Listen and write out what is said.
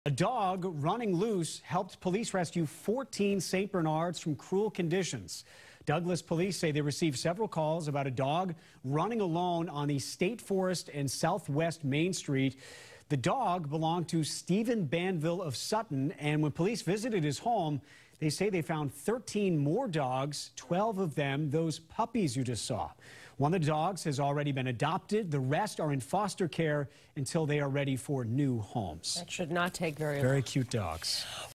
A dog running loose helped police rescue 14 St. Bernards from cruel conditions. Douglas police say they received several calls about a dog running alone on the State Forest and Southwest Main Street. The dog belonged to Stephen Banville of Sutton, and when police visited his home, they say they found 13 more dogs, 12 of them those puppies you just saw. One of the dogs has already been adopted. The rest are in foster care until they are ready for new homes. That should not take very long. Very cute dogs.